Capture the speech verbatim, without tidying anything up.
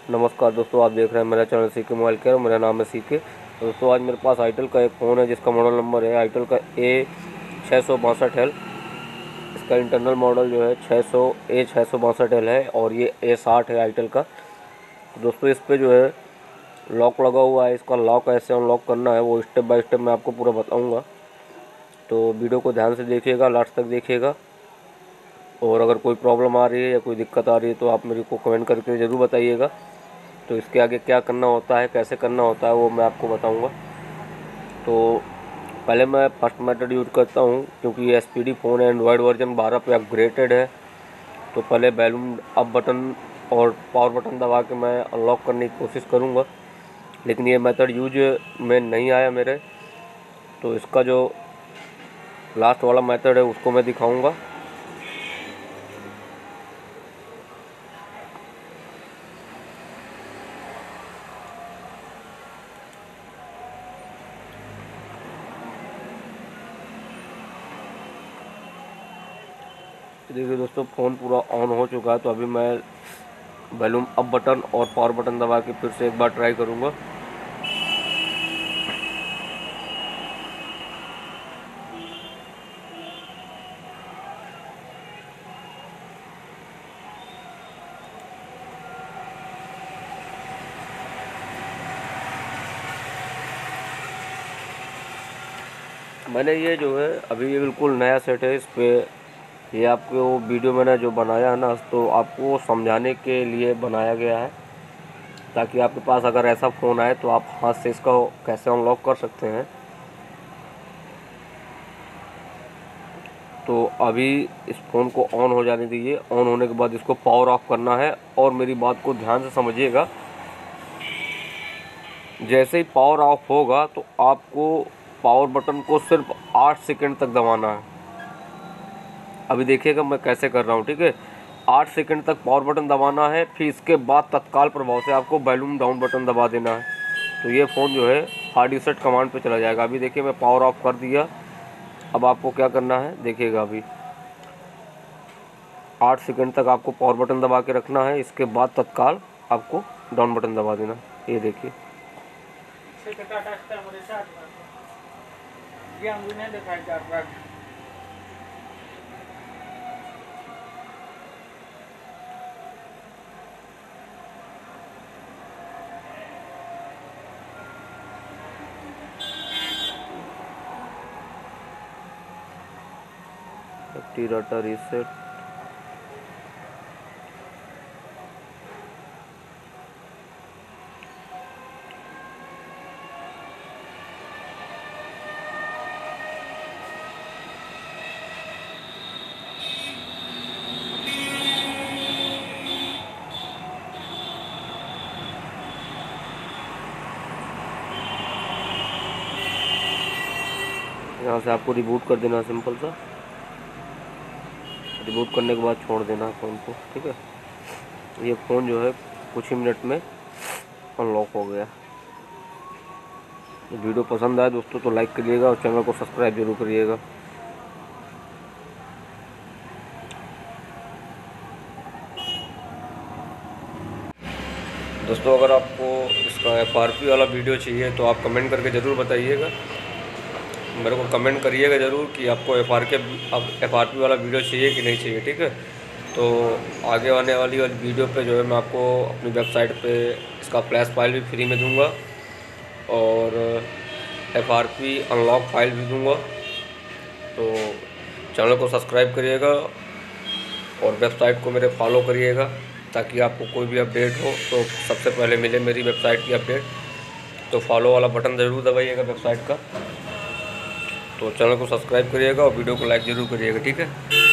नमस्कार दोस्तों, आप देख रहे हैं मेरा चैनल सी के मोबाइल केयर। मेरा नाम है सी के। तो दोस्तों आज मेरे पास आईटेल का एक फ़ोन है जिसका मॉडल नंबर है आईटेल का ए छः सौ बासठ एल। इसका इंटरनल मॉडल जो है छः सौ ए छः सौ बासठ एल है और ये ए साठ है आईटेल का। तो दोस्तों इस पर जो है लॉक लगा हुआ है। इसका लॉक ऐसे अनलॉक करना है वो स्टेप बाय स्टेप मैं आपको पूरा बताऊँगा। तो वीडियो को ध्यान से देखिएगा, लास्ट तक देखिएगा। और अगर कोई प्रॉब्लम आ रही है या कोई दिक्कत आ रही है तो आप मेरे को कमेंट करके ज़रूर बताइएगा। तो इसके आगे क्या करना होता है, कैसे करना होता है, वो मैं आपको बताऊंगा। तो पहले मैं फर्स्ट मेथड यूज़ करता हूं क्योंकि ये एसपीडी फ़ोन है, एंड्रॉयड वर्जन बारह पे अपग्रेडेड है। तो पहले वॉल्यूम अप बटन और पावर बटन दबा के मैं अनलॉक करने की कोशिश करूंगा, लेकिन ये मेथड यूज में नहीं आया मेरे। तो इसका जो लास्ट वाला मेथड है उसको मैं दिखाऊँगा। देखिए दोस्तों, फ़ोन पूरा ऑन हो चुका है। तो अभी मैं वॉल्यूम अप बटन और पावर बटन दबा के फिर से एक बार ट्राई करूँगा। मैंने ये जो है अभी ये बिल्कुल नया सेट है। इस पर ये आपको वीडियो मैंने जो बनाया है ना, तो आपको समझाने के लिए बनाया गया है ताकि आपके पास अगर ऐसा फ़ोन आए तो आप हाथ से इसका कैसे अनलॉक कर सकते हैं। तो अभी इस फ़ोन को ऑन हो जाने दीजिए। ऑन होने के बाद इसको पावर ऑफ करना है और मेरी बात को ध्यान से समझिएगा। जैसे ही पावर ऑफ होगा तो आपको पावर बटन को सिर्फ आठ सेकंड तक दबाना है। अभी देखिएगा मैं कैसे कर रहा हूँ, ठीक है। आठ सेकंड तक पावर बटन दबाना है, फिर इसके बाद तत्काल प्रभाव से आपको वॉल्यूम डाउन बटन दबा देना है। तो ये फ़ोन जो है हार्ड रीसेट कमांड पे चला जाएगा। अभी देखिए मैं पावर ऑफ कर दिया। अब आपको क्या करना है देखिएगा, अभी आठ सेकंड तक आपको पावर बटन दबा के रखना है। इसके बाद तत्काल आपको डाउन बटन दबा देना। ये देखिए एक्टिव डाटा रीसेट। यहाँ से आपको रिबूट कर देना, सिंपल सा रिबूट करने के बाद छोड़ देना फ़ोन को, ठीक है। ये फ़ोन जो है कुछ ही मिनट में अनलॉक हो गया। वीडियो पसंद आए दोस्तों तो लाइक करिएगा और चैनल को सब्सक्राइब जरूर करिएगा। दोस्तों अगर आपको इसका एफ आर पी वाला वीडियो चाहिए तो आप कमेंट करके ज़रूर बताइएगा। मेरे को कमेंट करिएगा ज़रूर कि आपको एफ आर के एफ आर पी वाला वीडियो चाहिए कि नहीं चाहिए, ठीक है। तो आगे आने वाली वाली वीडियो पे जो है मैं आपको अपनी वेबसाइट पे इसका फ्लैश फाइल भी फ्री में दूंगा और F R P unlock file भी दूंगा। तो चैनल को सब्सक्राइब करिएगा और वेबसाइट को मेरे फॉलो करिएगा ताकि आपको कोई भी अपडेट हो तो सबसे पहले मिले मेरी वेबसाइट की अपडेट। तो फॉलो वाला बटन ज़रूर दबाइएगा वेबसाइट का। तो चैनल को सब्सक्राइब करिएगा और वीडियो को लाइक ज़रूर करिएगा, ठीक है।